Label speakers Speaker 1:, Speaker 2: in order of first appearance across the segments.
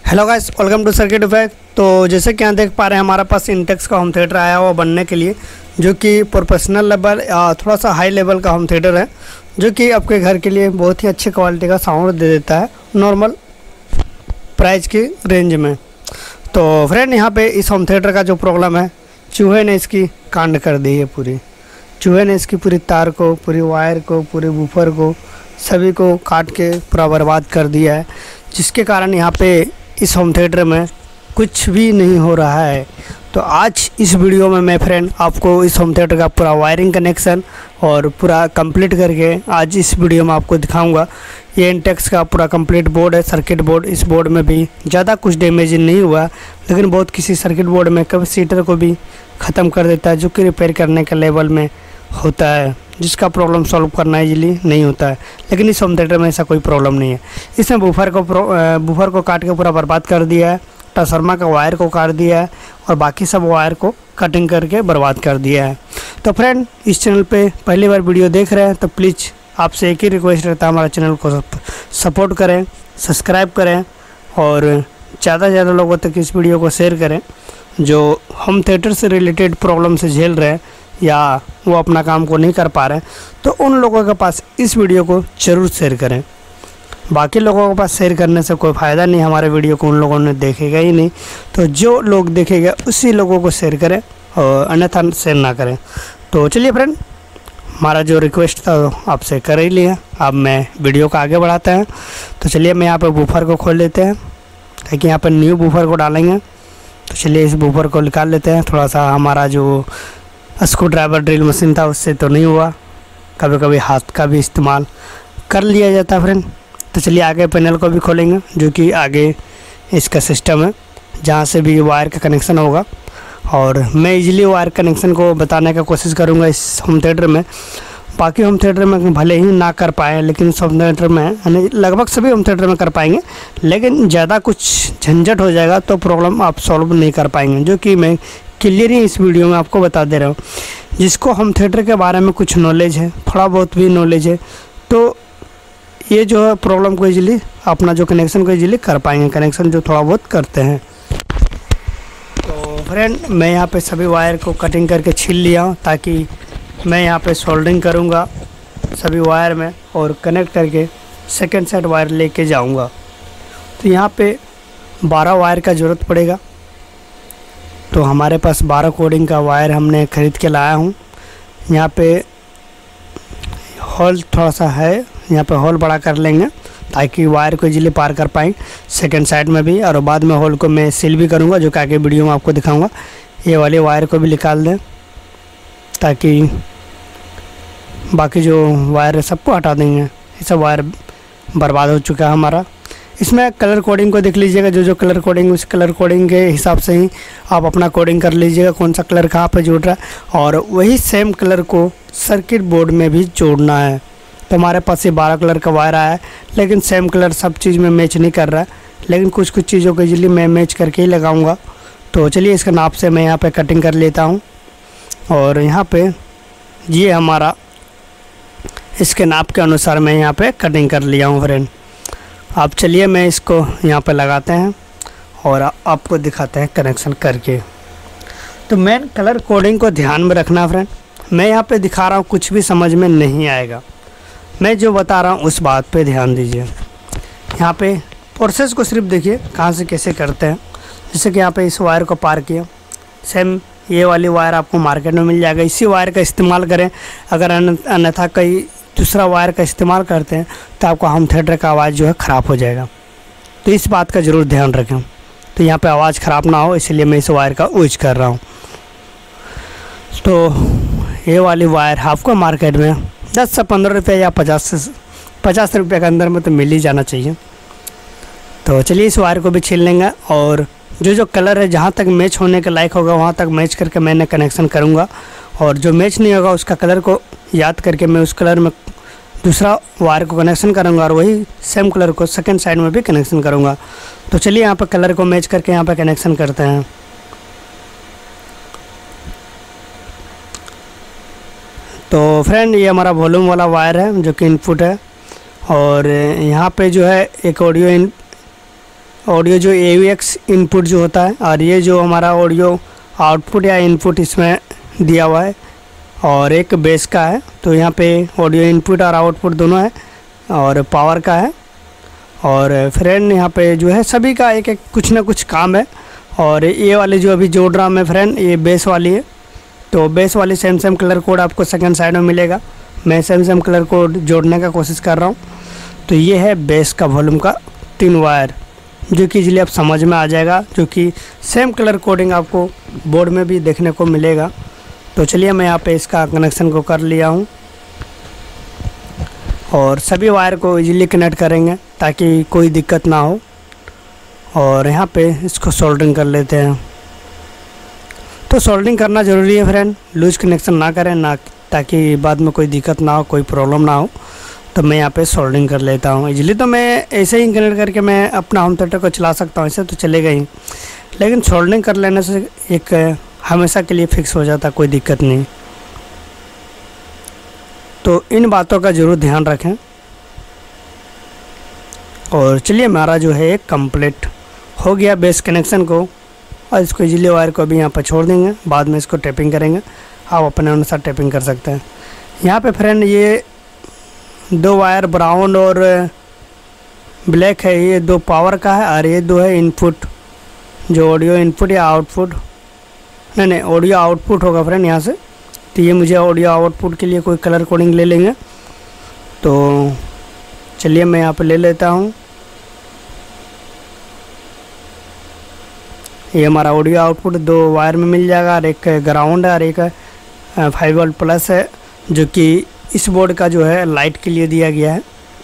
Speaker 1: Hello guys, welcome to circuit effect. तो जैसे कि यहाँ देख पा रहे हैं, हमारे पास इंटेक्स का होम थिएटर आया हुआ बनने के लिए, जो कि प्रोफेशनल लेवल या थोड़ा सा हाई लेवल का होम थिएटर है, जो कि आपके घर के लिए बहुत ही अच्छी क्वालिटी का साउंड दे देता है नॉर्मल प्राइस की रेंज में। तो फ्रेंड, यहाँ पे इस होम थिएटर का जो प्रॉब्लम है, चूहे ने इसकी कांड कर दी है। चूहे ने इसकी पूरी तार को, पूरी वायर को, पूरे बूफर को, सभी को काट के पूरा बर्बाद कर दिया है, जिसके कारण यहाँ पे इस होम थिएटर में कुछ भी नहीं हो रहा है। तो आज इस वीडियो में मैं फ्रेंड आपको इस होम थिएटर का पूरा वायरिंग कनेक्शन और पूरा कंप्लीट करके आज इस वीडियो में आपको दिखाऊंगा। ये इंटेक्स का पूरा कंप्लीट बोर्ड है, सर्किट बोर्ड। इस बोर्ड में भी ज़्यादा कुछ डैमेज नहीं हुआ, लेकिन बहुत किसी सर्किट बोर्ड में कैपेसिटर को भी ख़त्म कर देता है, जो कि रिपेयर करने के लेवल में होता है, जिसका प्रॉब्लम सॉल्व करना इजीली नहीं होता है। लेकिन इस होम थिएटर में ऐसा कोई प्रॉब्लम नहीं है। इसने बूफर को काट के पूरा बर्बाद कर दिया है, ट्रांसफार्मर का वायर को काट दिया है और बाकी सब वायर को कटिंग करके बर्बाद कर दिया है। तो फ्रेंड, इस चैनल पे पहली बार वीडियो देख रहे हैं तो प्लीज़ आपसे एक ही रिक्वेस्ट रहता है, हमारा चैनल को सपोर्ट करें, सब्सक्राइब करें और ज़्यादा से ज़्यादा लोगों तक इस वीडियो को शेयर करें जो होम थिएटर से रिलेटेड प्रॉब्लम से झेल रहे हैं या वो अपना काम को नहीं कर पा रहे हैं। तो उन लोगों के पास इस वीडियो को ज़रूर शेयर करें। बाकी लोगों के पास शेयर करने से कोई फ़ायदा नहीं, हमारे वीडियो को उन लोगों ने देखेगा ही नहीं। तो जो लोग देखेगा उसी लोगों को शेयर करें और अन्यथा शेयर ना करें। तो चलिए फ्रेंड, हमारा जो रिक्वेस्ट था आपसे कर ही लिया। अब मैं वीडियो को आगे बढ़ाते हैं। तो चलिए, मैं यहाँ पर बूफर को खोल लेते हैं, ताकि यहाँ पर न्यू बूफर को डालेंगे। तो चलिए, इस बूफर को निकाल लेते हैं। थोड़ा सा हमारा जो स्क्रू ड्राइवर ड्रिल मशीन था उससे तो नहीं हुआ, कभी कभी हाथ का भी इस्तेमाल कर लिया जाता है फ्रेंड। तो चलिए, आगे पैनल को भी खोलेंगे, जो कि आगे इसका सिस्टम है जहाँ से भी वायर का कनेक्शन होगा। और मैं इजीली वायर कनेक्शन को बताने का कोशिश करूँगा इस होम थिएटर में। बाकी होम थिएटर में भले ही ना कर पाएँ, लेकिन इस होम थिएटर में यानी लगभग सभी होम थिएटर में कर पाएंगे, लेकिन ज़्यादा कुछ झंझट हो जाएगा तो प्रॉब्लम आप सॉल्व नहीं कर पाएंगे, जो कि मैं क्लियर ही इस वीडियो में आपको बता दे रहा हूँ। जिसको होम थिएटर के बारे में कुछ नॉलेज है, थोड़ा बहुत भी नॉलेज है, तो ये जो है प्रॉब्लम को इजीली अपना जो कनेक्शन को इजीली कर पाएंगे, कनेक्शन जो थोड़ा बहुत करते हैं। तो फ्रेंड, मैं यहाँ पे सभी वायर को कटिंग करके छील लिया हूँ, ताकि मैं यहाँ पे सोल्डरिंग करूँगा सभी वायर में और कनेक्ट करके सेकंड सेट वायर लेके जाऊँगा। तो यहाँ पे 12 वायर का ज़रूरत पड़ेगा। तो हमारे पास 12 कोडिंग का वायर हमने ख़रीद के लाया हूँ। यहाँ पे होल थोड़ा सा है, यहाँ पे होल बड़ा कर लेंगे ताकि वायर को इजीली पार कर पाएँ सेकंड साइड में भी। और बाद में होल को मैं सील भी करूँगा, जो कि आगे वीडियो में आपको दिखाऊंगा। ये वाले वायर को भी निकाल दें, ताकि बाकी जो वायर है सबको हटा देंगे। ये सब वायर बर्बाद हो चुका है हमारा। इसमें कलर कोडिंग को देख लीजिएगा, जो कलर कोडिंग, उस कलर कोडिंग के हिसाब से ही आप अपना कोडिंग कर लीजिएगा, कौन सा कलर कहाँ पे जोड़ रहा है। और वही सेम कलर को सर्किट बोर्ड में भी जोड़ना है। तो हमारे पास ये 12 कलर का वायर आया है, लेकिन सेम कलर सब चीज़ में मैच नहीं कर रहा है, लेकिन कुछ कुछ चीज़ों को इजीली मैं मैच करके ही लगाऊँगा। तो चलिए, इसका नाप से मैं यहाँ पर कटिंग कर लेता हूँ। और यहाँ पर ये हमारा इसके नाप के अनुसार मैं यहाँ पर कटिंग कर लिया हूँ फ्रेंड। अब चलिए, मैं इसको यहाँ पे लगाते हैं और आपको दिखाते हैं कनेक्शन करके। तो मेन कलर कोडिंग को ध्यान में रखना फ्रेंड। मैं यहाँ पे दिखा रहा हूँ, कुछ भी समझ में नहीं आएगा, मैं जो बता रहा हूँ उस बात पे ध्यान दीजिए। यहाँ पे प्रोसेस को सिर्फ देखिए कहाँ से कैसे करते हैं। जैसे कि यहाँ पे इस वायर को पार किया, सेम ये वाली वायर आपको मार्केट में मिल जाएगा, इसी वायर का इस्तेमाल करें। अगर अन्यथा कई दूसरा वायर का इस्तेमाल करते हैं तो आपका होम थिएटर का आवाज़ जो है ख़राब हो जाएगा। तो इस बात का ज़रूर ध्यान रखें। तो यहाँ पे आवाज़ ख़राब ना हो, इसलिए मैं इस वायर का यूज कर रहा हूँ। तो ये वाली वायर आपको मार्केट में 10 से 15 रुपये या 50 रुपये के अंदर में तो मिल ही जाना चाहिए। तो चलिए, इस वायर को भी छील लेंगे और जो कलर है जहाँ तक मैच होने के लायक होगा वहाँ तक मैच करके मैंने कनेक्शन करूँगा। और जो मैच नहीं होगा उसका कलर को याद करके मैं उस कलर में दूसरा वायर को कनेक्शन करूँगा और वही सेम कलर को सेकंड साइड में भी कनेक्शन करूँगा। तो चलिए, यहाँ पर कलर को मैच करके यहाँ पर कनेक्शन करते हैं। तो फ्रेंड, ये हमारा वॉल्यूम वाला वायर है, जो कि इनपुट है। और यहाँ पे जो है एक ऑडियो ऑडियो जो AUX इनपुट जो होता है, और ये जो हमारा ऑडियो आउटपुट या इनपुट इसमें दिया हुआ है, और एक बेस का है। तो यहाँ पे ऑडियो इनपुट और आउटपुट दोनों है, और पावर का है। और फ्रेंड यहाँ पे जो है सभी का एक एक कुछ ना कुछ काम है। और ये वाली जो अभी जोड़ रहा हूँ मैं फ्रेंड, ये बेस वाली है। तो बेस वाली सेम कलर कोड आपको सेकंड साइड में मिलेगा। मैं सेम कलर कोड जोड़ने का कोशिश कर रहा हूँ। तो ये है बेस का वॉल्यूम का 3 वायर, जो कि इजीली आप समझ में आ जाएगा, जो कि सेम कलर कोडिंग आपको बोर्ड में भी देखने को मिलेगा। तो चलिए मैं यहाँ पे इसका कनेक्शन को कर लिया हूँ, और सभी वायर को इजीली कनेक्ट करेंगे ताकि कोई दिक्कत ना हो। और यहाँ पे इसको सोल्डरिंग कर लेते हैं। तो सोल्डरिंग करना ज़रूरी है फ्रेंड, लूज कनेक्शन ना करें ना, ताकि बाद में कोई दिक्कत ना हो, कोई प्रॉब्लम ना हो। तो मैं यहाँ पे सोल्डरिंग कर लेता हूँ इजीली। तो मैं ऐसे ही कनेक्ट करके मैं अपना होम थिएटर को चला सकता हूँ, ऐसे तो चलेगा ही, लेकिन सोल्डरिंग कर लेने से एक हमेशा के लिए फिक्स हो जाता, कोई दिक्कत नहीं। तो इन बातों का ज़रूर ध्यान रखें। और चलिए हमारा जो है कंप्लीट हो गया बेस कनेक्शन को, और इसको इजीली वायर को अभी यहाँ पर छोड़ देंगे, बाद में इसको टैपिंग करेंगे। आप अपने अनुसार टैपिंग कर सकते हैं। यहाँ पे फ्रेंड ये 2 वायर ब्राउन और ब्लैक है, ये 2 पावर का है, और ये 2 है इनपुट, जो ऑडियो इनपुट या आउटपुट, नहीं ऑडियो आउटपुट होगा फ्रेंड यहाँ से। तो ये मुझे ऑडियो आउटपुट के लिए कोई कलर कोडिंग ले लेंगे। तो चलिए मैं यहाँ पे ले लेता हूँ। ये हमारा ऑडियो आउटपुट 2 वायर में मिल जाएगा, और एक ग्राउंड है और एक 5 वोल्ट प्लस है, जो कि इस बोर्ड का जो है लाइट के लिए दिया गया है।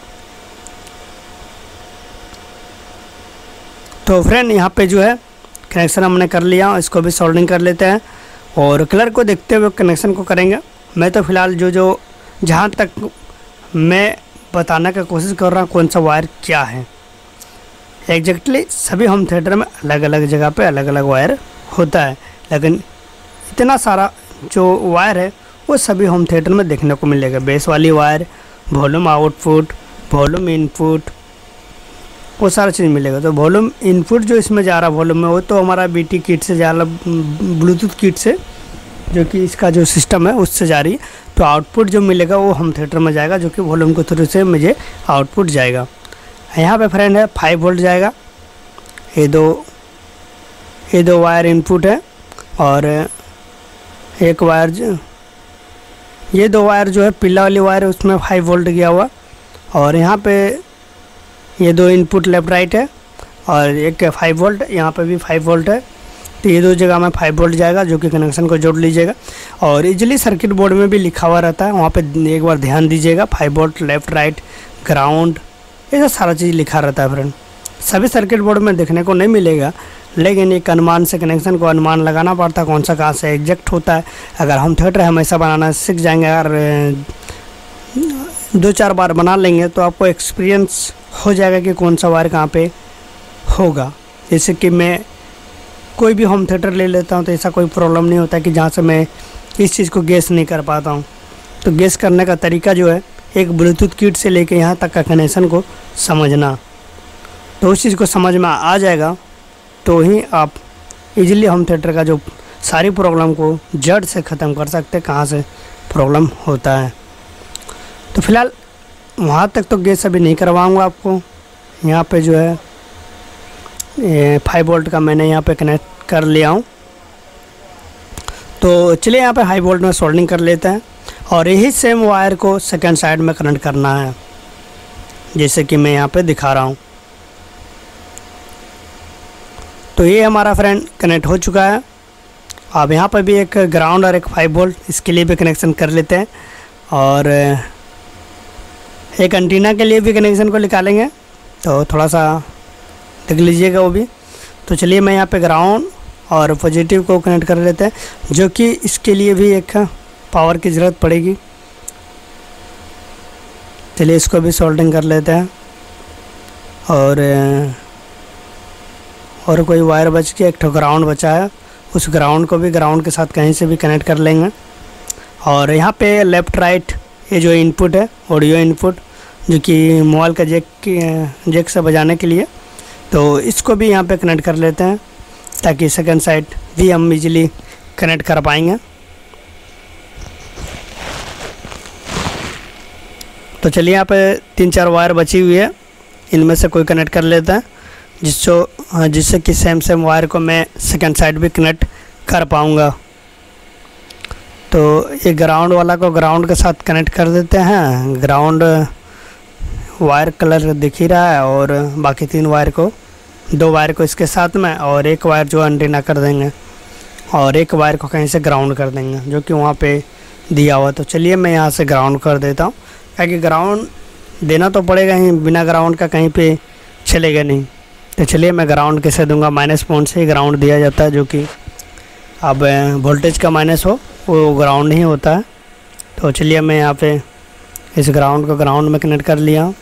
Speaker 1: तो फ्रेंड यहाँ पे जो है कनेक्शन हमने कर लिया, इसको भी सोल्डरिंग कर लेते हैं, और कलर को देखते हुए कनेक्शन को करेंगे। मैं तो फ़िलहाल जो जहाँ तक मैं बताने का कोशिश कर रहा हूँ कौन सा वायर क्या है एग्जैक्टली, सभी होम थिएटर में अलग अलग जगह पे अलग अलग वायर होता है, लेकिन इतना सारा जो वायर है वो सभी होम थिएटर में देखने को मिलेगा। बेस वाली wire, volume output, volume input, वो सारा चीज़ मिलेगा। तो वॉल्यूम इनपुट जो इसमें जा रहा वॉल्यूम में, वो तो हमारा BT किट से जा रहा, ब्लूटूथ किट से, जो कि इसका जो सिस्टम है उससे जा रही है। तो आउटपुट जो मिलेगा वो होम थिएटर में जाएगा, जो कि वॉल्यूम के थ्रू से मुझे आउटपुट जाएगा। यहाँ पे फ्रेंड है 5 वोल्ट जाएगा। ये दो वायर इनपुट है, और एक वायर ये 2 वायर जो है पीला वाली वायर है, उसमें 5 वोल्ट गया हुआ। और यहाँ पे ये 2 इनपुट लेफ़्ट राइट है, और एक 5 वोल्ट, यहाँ पे भी 5 वोल्ट है। तो ये 2 जगह में 5 वोल्ट जाएगा, जो कि कनेक्शन को जोड़ लीजिएगा। और इजीली सर्किट बोर्ड में भी लिखा हुआ रहता है, वहाँ पे एक बार ध्यान दीजिएगा, 5 वोल्ट, लेफ़्ट राइट, ग्राउंड, ये सारा चीज़ लिखा रहता है फ्रेंड। सभी सर्किट बोर्ड में देखने को नहीं मिलेगा, लेकिन एक अनुमान से कनेक्शन को अनुमान लगाना पड़ता है, कौन सा कहाँ से एग्जैक्ट होता है। अगर हम थिएटर हमेशा बनाना सीख जाएंगे, अगर 2-4 बार बना लेंगे तो आपको एक्सपीरियंस हो जाएगा कि कौन सा वायर कहाँ पे होगा। जैसे कि मैं कोई भी होम थिएटर ले लेता हूँ तो ऐसा कोई प्रॉब्लम नहीं होता कि जहाँ से मैं इस चीज़ को गेस नहीं कर पाता हूँ। तो गेस करने का तरीका जो है, एक ब्लूटूथ किट से लेके यहाँ तक का कनेक्शन को समझना, तो उस चीज़ को समझ में आ जाएगा, तो ही आप इजीली होम थिएटर का जो सारी प्रॉब्लम को जड़ से ख़त्म कर सकते हैं, कहाँ से प्रॉब्लम होता है। तो फिलहाल वहाँ तक तो गेस अभी नहीं करवाऊँगा आपको। यहाँ पे जो है 5 वोल्ट का मैंने यहाँ पे कनेक्ट कर लिया हूँ। तो चलिए यहाँ पे हाई वोल्ट में सोल्डरिंग कर लेते हैं, और यही सेम वायर को सेकंड साइड में कनेक्ट करना है, जैसे कि मैं यहाँ पे दिखा रहा हूँ। तो ये हमारा फ्रेंड कनेक्ट हो चुका है। अब यहाँ पर भी एक ग्राउंड और एक 5 वोल्ट, इसके लिए भी कनेक्शन कर लेते हैं, और एक एंटीना के लिए भी कनेक्शन को निकालेंगे, तो थोड़ा सा देख लीजिएगा वो भी। तो चलिए मैं यहाँ पे ग्राउंड और पॉजिटिव को कनेक्ट कर लेते हैं, जो कि इसके लिए भी एक पावर की ज़रूरत पड़ेगी। चलिए इसको भी सोल्डरिंग कर लेते हैं, और कोई वायर बच के एक तो ग्राउंड बचा है, उस ग्राउंड को भी ग्राउंड के साथ कहीं से भी कनेक्ट कर लेंगे। और यहाँ पे लेफ़्ट राइट ये जो इनपुट है, ऑडियो इनपुट, जो कि मोबाइल का जैक से बजाने के लिए, तो इसको भी यहाँ पे कनेक्ट कर लेते हैं ताकि सेकंड साइड भी हम इजीली कनेक्ट कर पाएंगे। तो चलिए यहाँ पे 3-4 वायर बची हुई है, इनमें से कोई कनेक्ट कर लेते हैं जिससे कि सेम वायर को मैं सेकंड साइड भी कनेक्ट कर पाऊँगा। तो ये ग्राउंड वाला को ग्राउंड के साथ कनेक्ट कर देते हैं। ग्राउंड वायर कलर दिख ही रहा है, और बाकी 3 वायर को, 2 वायर को इसके साथ में, और 1 वायर जो एंटीना कर देंगे, और 1 वायर को कहीं से ग्राउंड कर देंगे जो कि वहाँ पे दिया हुआ। तो चलिए मैं यहाँ से ग्राउंड कर देता हूँ, क्योंकि ग्राउंड देना तो पड़ेगा ही, बिना ग्राउंड का कहीं पे चलेगा नहीं। तो चलिए मैं ग्राउंड कैसे दूंगा, माइनस पॉइंट से ही ग्राउंड दिया जाता है, जो कि अब वोल्टेज का माइनस हो वो ग्राउंड ही होता है। तो चलिए मैं यहाँ पे इस ग्राउंड को ग्राउंड में कनेक्ट कर लिया हूँ।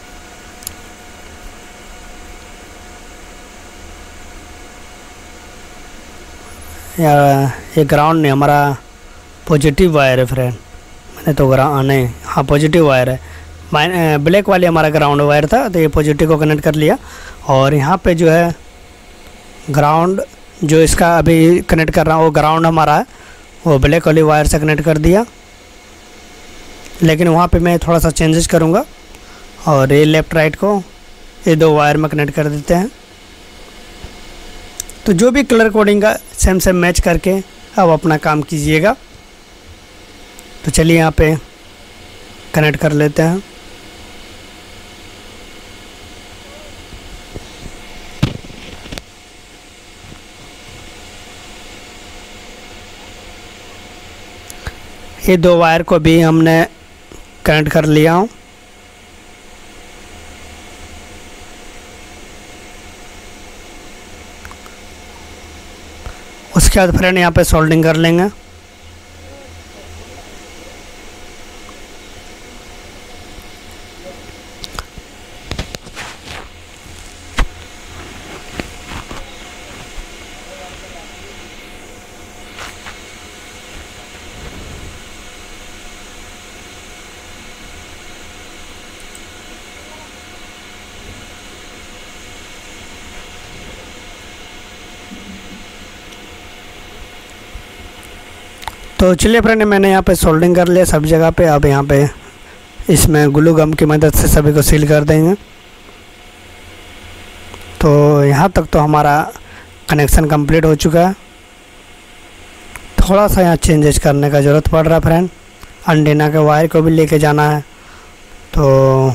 Speaker 1: ये ग्राउंड नहीं, हमारा पॉजिटिव वायर है फ्रेंड। मैंने तो नहीं, हाँ पॉजिटिव वायर है। ब्लैक वाली हमारा ग्राउंड वायर था, तो ये पॉजिटिव को कनेक्ट कर लिया। और यहाँ पे जो है ग्राउंड जो इसका अभी कनेक्ट कर रहा हूँ वो ग्राउंड हमारा है, वो ब्लैक वाली वायर से कनेक्ट कर दिया। लेकिन वहाँ पे मैं थोड़ा सा चेंजेस करूँगा, और ये लेफ़्ट राइट को ये 2 वायर में कनेक्ट कर देते हैं। तो जो भी कलर कोडिंग का सेम मैच करके अब अपना काम कीजिएगा। तो चलिए यहाँ पे कनेक्ट कर लेते हैं। ये 2 वायर को भी हमने कनेक्ट कर लिया हूँ। उसके बाद फ्रेंड यहाँ पे सोल्डिंग कर लेंगे। तो चलिए फ्रेंड मैंने यहाँ पे सोल्डिंग कर लिया सब जगह पे। अब यहाँ पे इसमें ग्लू गम की मदद से सभी को सील कर देंगे। तो यहाँ तक तो हमारा कनेक्शन कंप्लीट हो चुका है। थोड़ा सा यहाँ चेंजेस करने का ज़रूरत पड़ रहा है फ्रेंड। एंटीना के वायर को भी लेके जाना है, तो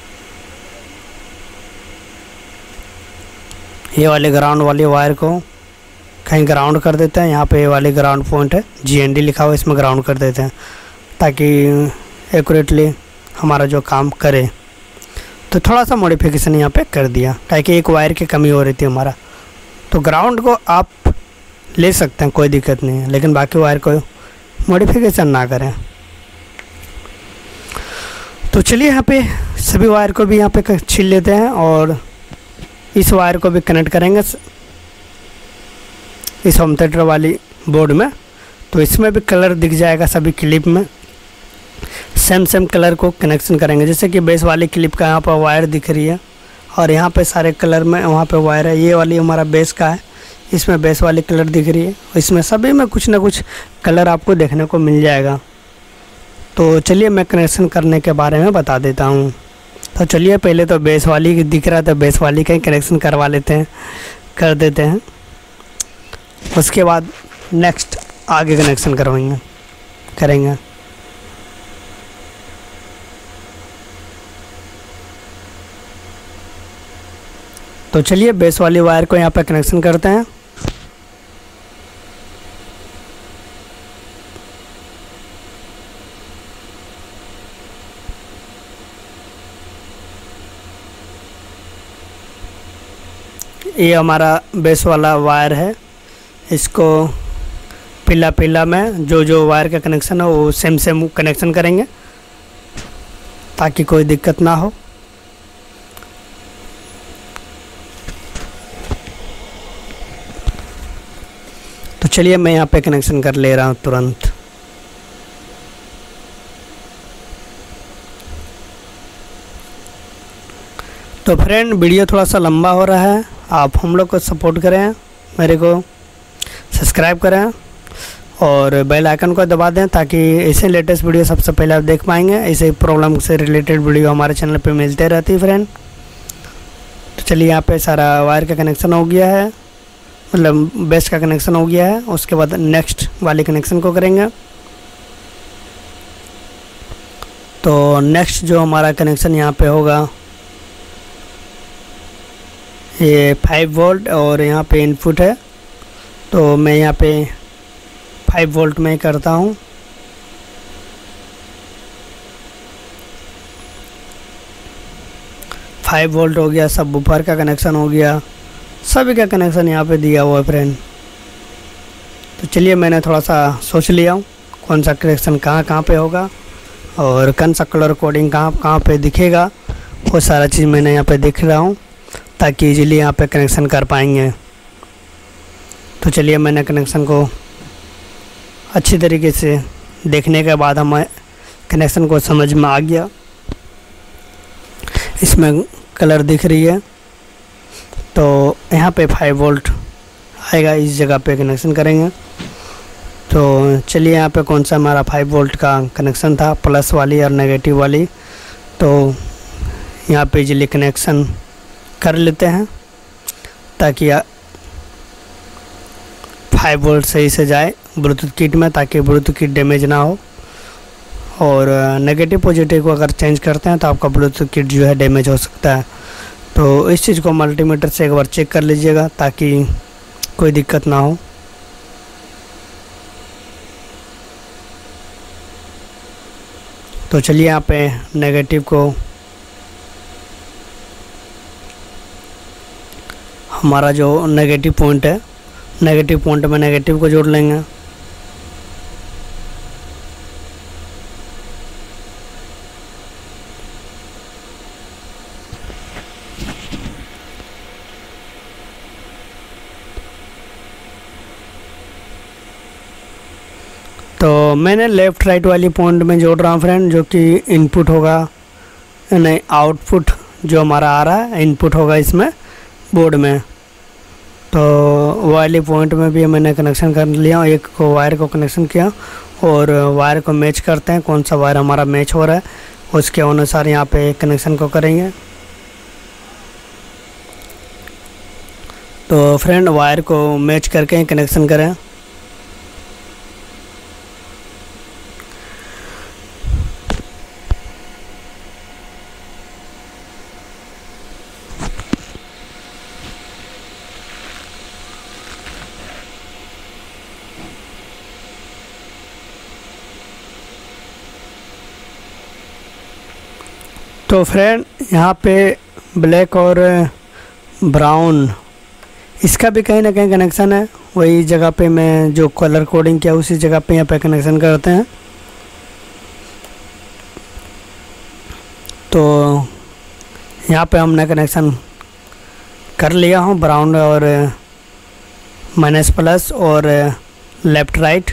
Speaker 1: ये वाले ग्राउंड वाली वायर को कहीं ग्राउंड कर देते हैं। यहाँ पे ये वाली ग्राउंड पॉइंट है, GND लिखा हुआ है, इसमें ग्राउंड कर देते हैं ताकि एक्यूरेटली हमारा जो काम करे। तो थोड़ा सा मॉडिफिकेशन यहाँ पे कर दिया ताकि एक वायर की कमी हो रही थी हमारा। तो ग्राउंड को आप ले सकते हैं, कोई दिक्कत नहीं है, लेकिन बाकी वायर को मॉडिफिकेशन ना करें। तो चलिए यहाँ पे सभी वायर को भी यहाँ पे छील लेते हैं, और इस वायर को भी कनेक्ट करेंगे इस होम थिएटर वाली बोर्ड में। तो इसमें भी कलर दिख जाएगा, सभी क्लिप में सेम कलर को कनेक्शन करेंगे। जैसे कि बेस वाली क्लिप का यहाँ पर वायर दिख रही है, और यहाँ पे सारे कलर में वहाँ पे वायर है। ये वाली हमारा बेस का है, इसमें बेस वाली कलर दिख रही है। इसमें सभी में कुछ ना कुछ कलर आपको देखने को मिल जाएगा। तो चलिए मैं कनेक्शन करने के बारे में बता देता हूँ। तो चलिए पहले तो बेस वाली दिख रहा था, बेस वाली का ही कनेक्शन करवा लेते हैं, कर देते हैं। उसके बाद नेक्स्ट आगे कनेक्शन करेंगे। तो चलिए बेस वाली वायर को यहाँ पे कनेक्शन करते हैं। ये हमारा बेस वाला वायर है, इसको पीला में जो वायर का कनेक्शन है वो सेम कनेक्शन करेंगे ताकि कोई दिक्कत ना हो। तो चलिए मैं यहाँ पे कनेक्शन कर ले रहा हूँ तुरंत। तो फ्रेंड वीडियो थोड़ा सा लंबा हो रहा है, आप हम लोग को सपोर्ट करें, मेरे को सब्सक्राइब करें और बेल आइकन को दबा दें ताकि ऐसे लेटेस्ट वीडियो सबसे पहले आप देख पाएंगे। ऐसे प्रॉब्लम से रिलेटेड वीडियो हमारे चैनल पे मिलते रहती है फ्रेंड। तो चलिए यहाँ पे सारा वायर का कनेक्शन हो गया है, मतलब बेस का कनेक्शन हो गया है। उसके बाद नेक्स्ट वाले कनेक्शन को करेंगे। तो नेक्स्ट जो हमारा कनेक्शन यहाँ पे होगा, ये 5 वोल्ट और यहाँ पे इनपुट है, तो मैं यहाँ पे 5 वोल्ट में करता हूँ। फाइव वोल्ट हो गया, सब ऊपर का कनेक्शन हो गया, सभी का कनेक्शन यहाँ पे दिया हुआ है फ्रेंड। तो चलिए मैंने थोड़ा सा सोच लिया हूँ कौन सा कनेक्शन कहाँ पे होगा और कौन सा कलर कोडिंग कहाँ पे दिखेगा, वो सारा चीज़ मैंने यहाँ पे देख रहा हूँ ताकि इजीली यहाँ पे कनेक्शन कर पाएंगे। तो चलिए मैंने कनेक्शन को अच्छी तरीके से देखने के बाद हमें कनेक्शन को समझ में आ गया। इसमें कलर दिख रही है, तो यहाँ पे 5 वोल्ट आएगा, इस जगह पे कनेक्शन करेंगे। तो चलिए यहाँ पे कौन सा हमारा 5 वोल्ट का कनेक्शन था, प्लस वाली और नेगेटिव वाली, तो यहाँ पे इजीली कनेक्शन कर लेते हैं ताकि 5 वोल्ट सही से जाए ब्लूटूथ किट में, ताकि ब्लूटूथ किट डैमेज ना हो। और नेगेटिव पॉजिटिव को अगर चेंज करते हैं तो आपका ब्लूटूथ किट जो है डैमेज हो सकता है। तो इस चीज़ को मल्टीमीटर से एक बार चेक कर लीजिएगा ताकि कोई दिक्कत ना हो। तो चलिए यहाँ पे नेगेटिव को हमारा जो नेगेटिव पॉइंट है, नेगेटिव पॉइंट में नेगेटिव को जोड़ लेंगे। तो मैंने लेफ़्ट राइट वाली पॉइंट में जोड़ रहा हूँ फ्रेंड, जो कि इनपुट होगा, नहीं आउटपुट जो हमारा आ रहा है इनपुट होगा इसमें बोर्ड में। तो वाली पॉइंट में भी मैंने कनेक्शन कर लिया, एक को वायर को कनेक्शन किया और वायर को मैच करते हैं, कौन सा वायर हमारा मैच हो रहा है उसके अनुसार यहाँ पे कनेक्शन को करेंगे। तो फ्रेंड वायर को मैच करके ही कनेक्शन करें। तो फ्रेंड यहाँ पे ब्लैक और ब्राउन, इसका भी कहीं ना कहीं कनेक्शन है, वही जगह पे मैं जो कलर कोडिंग किया उसी जगह पे यहाँ पे कनेक्शन करते हैं। तो यहाँ पे हमने कनेक्शन कर लिया हूँ, ब्राउन और माइनस प्लस और लेफ़्ट राइट,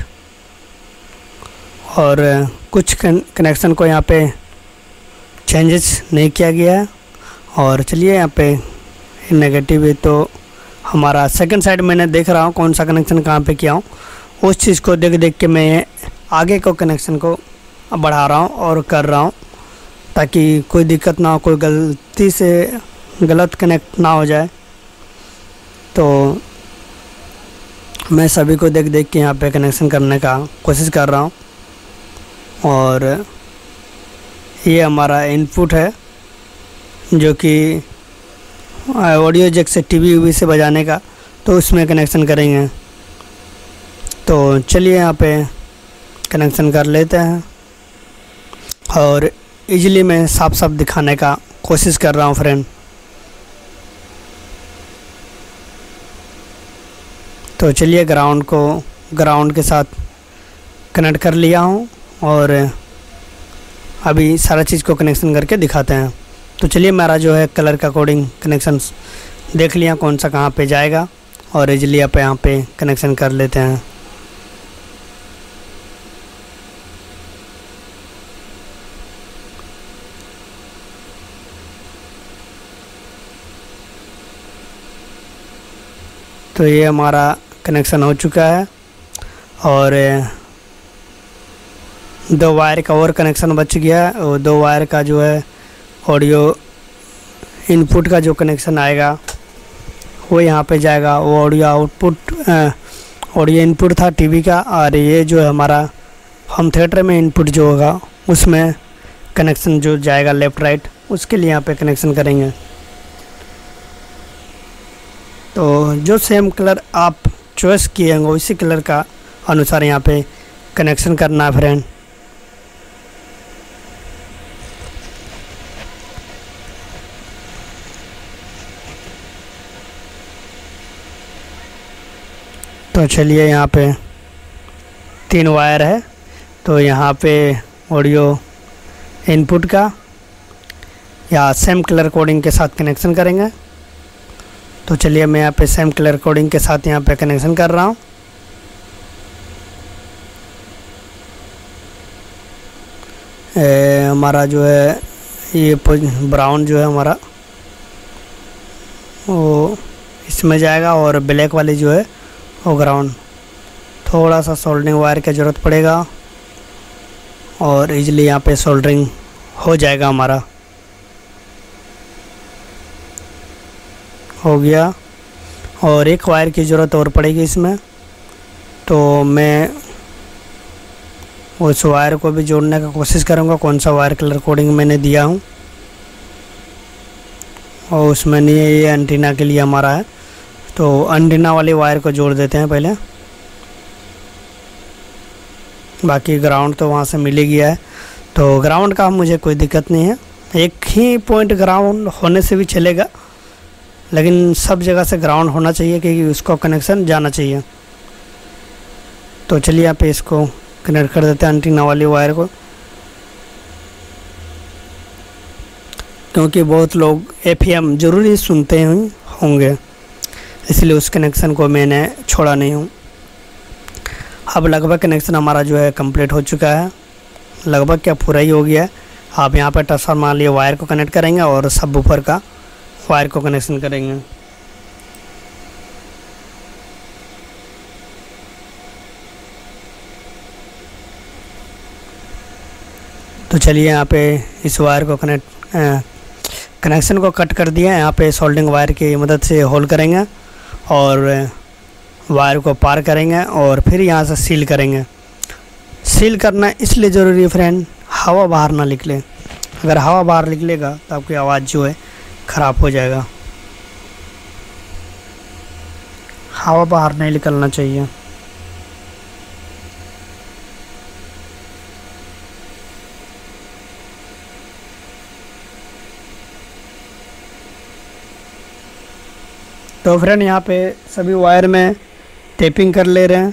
Speaker 1: और कुछ कनेक्शन को यहाँ पे चेंजेस नहीं किया गया है। और चलिए यहाँ पे नेगेटिव है, तो हमारा सेकंड साइड मैंने देख रहा हूँ कौन सा कनेक्शन कहाँ पे किया हूँ, उस चीज़ को देख के मैं आगे को कनेक्शन को बढ़ा रहा हूँ और कर रहा हूँ ताकि कोई दिक्कत ना हो, कोई गलती से गलत कनेक्ट ना हो जाए। तो मैं सभी को देख के यहाँ पे कनेक्शन करने का कोशिश कर रहा हूँ। और ये हमारा इनपुट है जो कि ऑडियो जैक से टीवी से बजाने का, तो उसमें कनेक्शन करेंगे। तो चलिए यहाँ पे कनेक्शन कर लेते हैं और इजीली मैं साफ साफ दिखाने का कोशिश कर रहा हूँ फ्रेंड। तो चलिए ग्राउंड के साथ कनेक्ट कर लिया हूँ और अभी सारा चीज़ को कनेक्शन करके दिखाते हैं। तो चलिए मेरा जो है कलर का कोडिंग कनेक्शन देख लिया कौन सा कहाँ पे जाएगा और इजीली आप यहाँ पे कनेक्शन कर लेते हैं। तो ये हमारा कनेक्शन हो चुका है और 2 वायर का और कनेक्शन बच गया है। और 2 वायर का जो है ऑडियो इनपुट का जो कनेक्शन आएगा वो यहाँ पे जाएगा। वो ऑडियो आउटपुट ऑडियो इनपुट था टीवी का, और ये जो है हमारा होम थिएटर में इनपुट जो होगा उसमें कनेक्शन जो जाएगा लेफ़्ट राइट, उसके लिए यहाँ पे कनेक्शन करेंगे। तो जो सेम कलर आप चॉइस किए होंगे उसी कलर का अनुसार यहाँ पे कनेक्शन करना है फ्रेंड। तो चलिए यहाँ पे 3 वायर है, तो यहाँ पे ऑडियो इनपुट का या सेम कलर कोडिंग के साथ कनेक्शन करेंगे। तो चलिए मैं यहाँ पे सेम कलर कोडिंग के साथ यहाँ पे कनेक्शन कर रहा हूँ। हमारा जो है ये ब्राउन जो है हमारा वो इसमें जाएगा, और ब्लैक वाली जो है वो ग्राउंड। थोड़ा सा सोल्डरिंग वायर की ज़रूरत पड़ेगा और इजीली यहाँ पे सोल्डरिंग हो जाएगा हमारा। हो गया, और एक वायर की ज़रूरत और पड़ेगी इसमें, तो मैं उस वायर को भी जोड़ने का कोशिश करूँगा। कौन सा वायर कलर कोडिंग मैंने दिया हूँ, और उसमें नहीं है, ये एंटीना के लिए हमारा है। तो एंटीना वाले वायर को जोड़ देते हैं पहले, बाकी ग्राउंड तो वहाँ से मिल ही गया है। तो ग्राउंड का मुझे कोई दिक्कत नहीं है, एक ही पॉइंट ग्राउंड होने से भी चलेगा, लेकिन सब जगह से ग्राउंड होना चाहिए क्योंकि उसको कनेक्शन जाना चाहिए। तो चलिए यहाँ पे इसको कनेक्ट कर देते हैं एंटीना वाली वायर को, क्योंकि बहुत लोग एफएम ज़रूरी सुनते होंगे, इसलिए उस कनेक्शन को मैंने छोड़ा नहीं हूँ। अब लगभग कनेक्शन हमारा जो है कंप्लीट हो चुका है, लगभग क्या पूरा ही हो गया है। आप यहाँ पर ट्रांसफार्मर लिए वायर को कनेक्ट करेंगे और सबवूफर का वायर को कनेक्शन करेंगे। तो चलिए यहाँ पे इस वायर को कनेक्शन को कट कर दिया। यहाँ पे सोल्डरिंग वायर की मदद से होल करेंगे और वायर को पार करेंगे और फिर यहाँ से सील करेंगे। सील करना इसलिए ज़रूरी है फ्रेंड, हवा बाहर ना निकले। अगर हवा बाहर निकलेगा तो आपकी आवाज़ जो है ख़राब हो जाएगा। हवा बाहर नहीं निकलना चाहिए। तो फ्रेंड यहाँ पे सभी वायर में टेपिंग कर ले रहे हैं।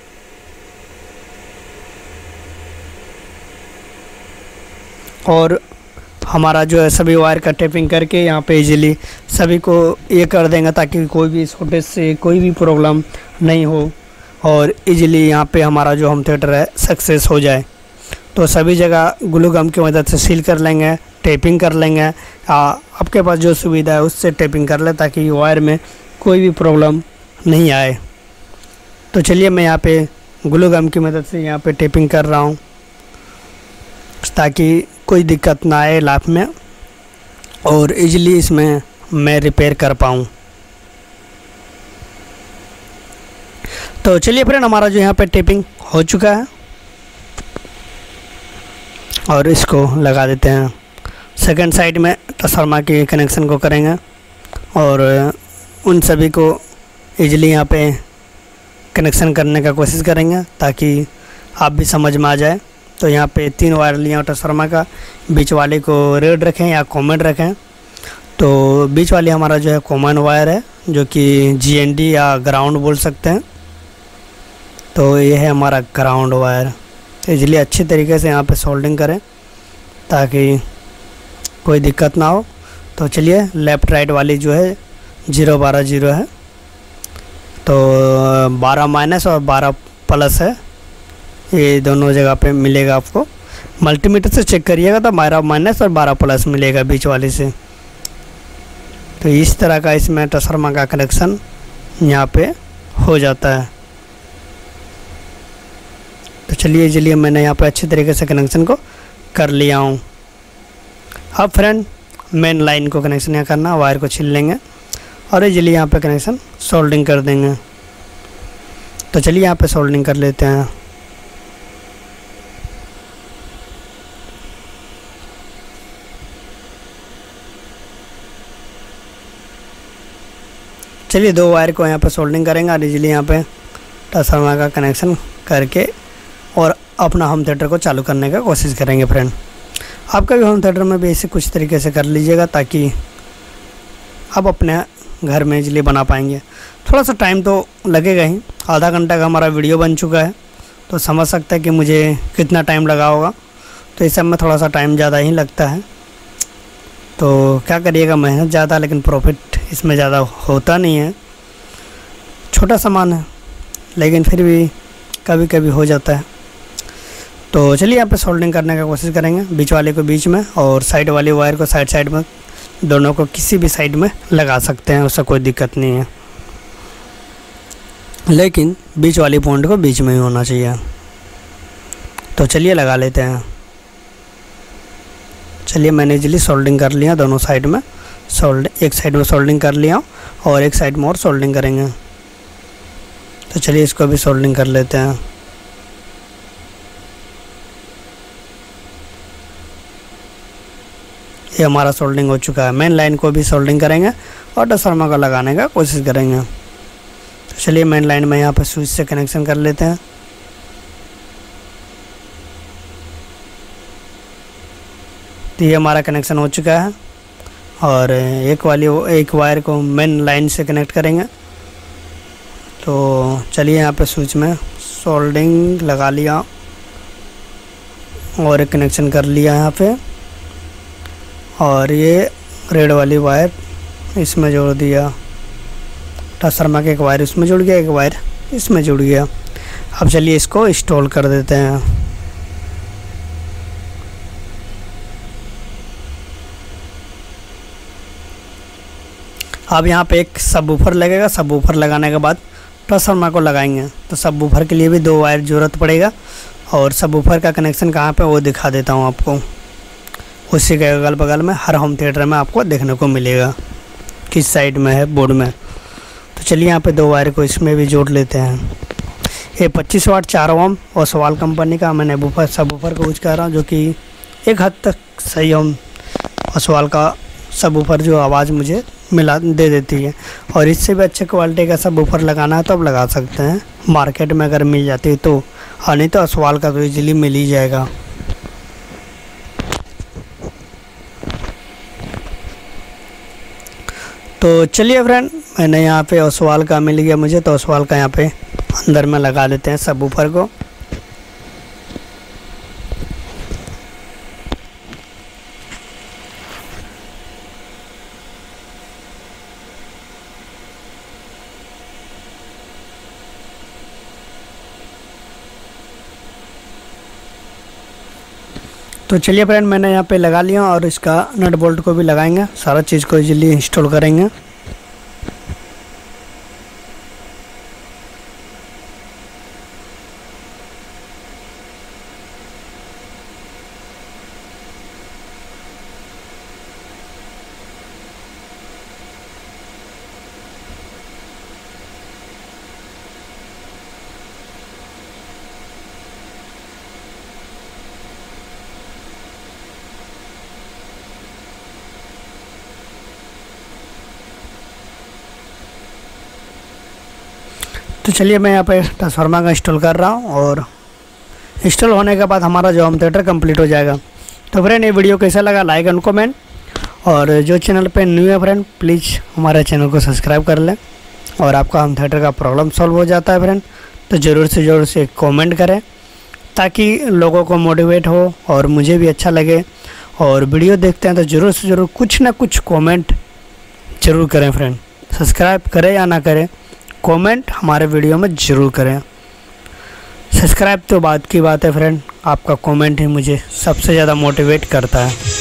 Speaker 1: और हमारा जो है सभी वायर का टेपिंग करके यहाँ पे इजीली सभी को ये कर देंगे ताकि कोई भी शॉर्टेज से कोई भी प्रॉब्लम नहीं हो और इजीली यहाँ पे हमारा जो होम थिएटर है सक्सेस हो जाए। तो सभी जगह ग्लू गम की मदद से सील कर लेंगे, टेपिंग कर लेंगे। आपके पास जो सुविधा है उससे टेपिंग कर ले ताकि वायर में कोई भी प्रॉब्लम नहीं आए। तो चलिए मैं यहाँ पे ग्लू गम की मदद से यहाँ पे टेपिंग कर रहा हूँ ताकि कोई दिक्कत ना आए लाइफ में और इजीली इसमें मैं रिपेयर कर पाऊँ। तो चलिए फ्रेंड हमारा जो यहाँ पे टेपिंग हो चुका है और इसको लगा देते हैं। सेकंड साइड में ट्रांसफार्मर के कनेक्शन को करेंगे और उन सभी को इजीली यहाँ पे कनेक्शन करने का कोशिश करेंगे ताकि आप भी समझ में आ जाए। तो यहाँ पे 3 वायर लिए ट्रांसफार्मर का, बीच वाले को रेड रखें या कॉमन रखें। तो बीच वाली हमारा जो है कॉमन वायर है जो कि जीएनडी या ग्राउंड बोल सकते हैं। तो ये है हमारा ग्राउंड वायर। इजीली अच्छी तरीके से यहाँ पे सोल्डिंग करें ताकि कोई दिक्कत ना हो। तो चलिए लेफ़्ट राइट वाली जो है 0 12 0 है, तो 12 माइनस और 12 प्लस है, ये दोनों जगह पे मिलेगा आपको। मल्टीमीटर से चेक करिएगा तो 12 माइनस और 12 प्लस मिलेगा बीच वाले से। तो इस तरह का इसमें ट्रांसफार्मर का कनेक्शन यहाँ पे हो जाता है। तो चलिए मैंने यहाँ पे अच्छे तरीके से कनेक्शन को कर लिया हूँ। अब फ्रेंड मेन लाइन को कनेक्शन यहाँ करना, वायर को छील लेंगे और इजीली यहाँ पे कनेक्शन सोल्डरिंग कर देंगे। तो चलिए यहाँ पे सोल्डरिंग कर लेते हैं। चलिए 2 वायर को यहाँ पे सोल्डरिंग करेंगे और इजीली यहाँ पे ट्रांसफार्मर का कनेक्शन करके और अपना होम थिएटर को चालू करने का कोशिश करेंगे। फ्रेंड आपका भी होम थिएटर में भी ऐसे कुछ तरीके से कर लीजिएगा ताकि आप अपने घर में इजीली बना पाएंगे। थोड़ा सा टाइम तो लगेगा ही, आधा घंटा का हमारा वीडियो बन चुका है, तो समझ सकते हैं कि मुझे कितना टाइम लगा होगा। तो इस सब में थोड़ा सा टाइम ज़्यादा ही लगता है, तो क्या करिएगा, मेहनत ज़्यादा लेकिन प्रॉफिट इसमें ज़्यादा होता नहीं है। छोटा सामान है लेकिन फिर भी कभी कभी हो जाता है। तो चलिए यहाँ पे सोल्डरिंग करने का कोशिश करेंगे, बीच वाले को बीच में और साइड वाली वायर को साइड में, दोनों को किसी भी साइड में लगा सकते हैं, उससे कोई दिक्कत नहीं है, लेकिन बीच वाली पॉइंट को बीच में ही होना चाहिए। तो चलिए लगा लेते हैं। चलिए मैंने इजीली सोल्डरिंग कर लिया दोनों साइड में, एक साइड में सोल्डरिंग कर लिया और एक साइड में और सोल्डरिंग करेंगे। तो चलिए इसको भी सोल्डरिंग कर लेते हैं। ये हमारा सोल्डरिंग हो चुका है। मेन लाइन को भी सोल्डरिंग करेंगे और ट्रांसफार्मर को लगाने का कोशिश करेंगे। तो चलिए मेन लाइन में यहाँ पर स्विच से कनेक्शन कर लेते हैं। तो ये हमारा कनेक्शन हो चुका है और एक वायर को मेन लाइन से कनेक्ट करेंगे। तो चलिए यहाँ पे स्विच में सोल्डरिंग लगा लिया और एक कनेक्शन कर लिया यहाँ पे, और ये रेड वाली वायर इसमें जोड़ दिया। ट्रांसफार्मर का एक वायर इसमें जुड़ गया, एक वायर इसमें जुड़ गया। अब चलिए इसको इंस्टॉल कर देते हैं। अब यहाँ पे एक सबवूफर लगेगा, सबवूफर लगाने के बाद ट्रांसफार्मर को लगाएंगे। तो सबवूफर के लिए भी 2 वायर ज़रूरत पड़ेगा और सबवूफर का कनेक्शन कहाँ पे वो दिखा देता हूँ आपको। उसी के अगल बगल में हर होम थिएटर में आपको देखने को मिलेगा किस साइड में है बोर्ड में। तो चलिए यहाँ पे 2 वायर को इसमें भी जोड़ लेते हैं। ये 25 वाट 4 ओम ओसवाल कंपनी का मैंने सबवूफर को यूज कर रहा हूँ, जो कि एक हद तक सही होम ओसवाल का सबवूफर जो आवाज़ मुझे दे देती है। और इससे भी अच्छे क्वालिटी का सबवूफर लगाना है तो आप लगा सकते हैं, मार्केट में अगर मिल जाती है तो, और नहीं तो ओसवाल का तो इजीली मिल ही जाएगा। तो चलिए फ्रेंड मैंने यहाँ पे ओसवाल का मिल गया मुझे, तो ओसवाल का यहाँ पे अंदर में लगा देते हैं सबवूफर को। तो चलिए फ्रेंड मैंने यहाँ पे लगा लिया और इसका नट बोल्ट को भी लगाएंगे, सारा चीज़ को इजीली इंस्टॉल करेंगे। तो चलिए मैं यहाँ पे ट्रांसफार्मर का इंस्टॉल कर रहा हूँ और इंस्टॉल होने के बाद हमारा जो होम थिएटर कंप्लीट हो जाएगा। तो फ्रेंड ये वीडियो कैसा लगा लाइक एंड कमेंट, और जो चैनल पे न्यू है फ्रेंड प्लीज़ हमारे चैनल को सब्सक्राइब कर लें। और आपका होम थिएटर का प्रॉब्लम सॉल्व हो जाता है फ्रेंड तो ज़रूर से कमेंट करें ताकि लोगों को मोटिवेट हो और मुझे भी अच्छा लगे। और वीडियो देखते हैं तो ज़रूर से ज़रूर कुछ ना कुछ कमेंट ज़रूर करें फ्रेंड। सब्सक्राइब करें या ना करें, कमेंट हमारे वीडियो में ज़रूर करें। सब्सक्राइब तो बात की बात है फ्रेंड, आपका कमेंट ही मुझे सबसे ज़्यादा मोटिवेट करता है।